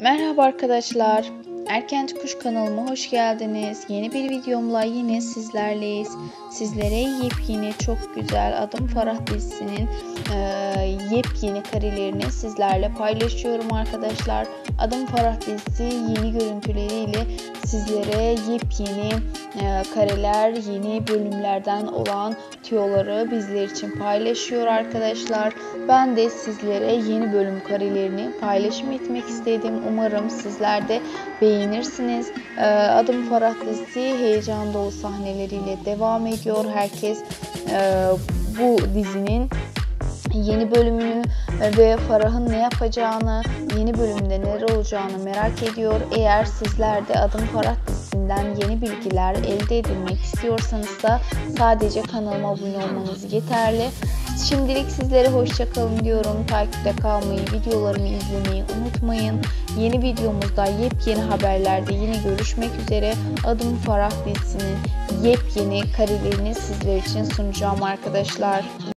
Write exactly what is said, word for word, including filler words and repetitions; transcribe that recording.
Merhaba arkadaşlar. Erkenci Kuş kanalıma hoş geldiniz. Yeni bir videomla yine sizlerleyiz. Sizlere yepyeni, çok güzel Adım Farah dizisinin e, yepyeni karelerini sizlerle paylaşıyorum arkadaşlar. Adım Farah dizisi yeni görüntüleriyle sizlere yepyeni e, kareler, yeni bölümlerden olan tüyoları bizler için paylaşıyor arkadaşlar. Ben de sizlere yeni bölüm karelerini paylaşım etmek istedim. Umarım sizler de beğenirsiniz. Ee, Adım Farah dizisi heyecan dolu sahneleriyle devam ediyor. Herkes e, bu dizinin yeni bölümünü ve Farah'ın ne yapacağını, yeni bölümde neler olacağını merak ediyor. Eğer sizler de Adım Farah dizisinden yeni bilgiler elde edilmek istiyorsanız da sadece kanalıma abone olmanız yeterli. Şimdilik sizlere hoşça kalın diyorum. Takipte kalmayı, videolarımı izlemeyi unutmayın. Yeni videomuzda yepyeni haberlerde yine görüşmek üzere. Adım Farah dizisinin yepyeni karelerini sizler için sunacağım arkadaşlar.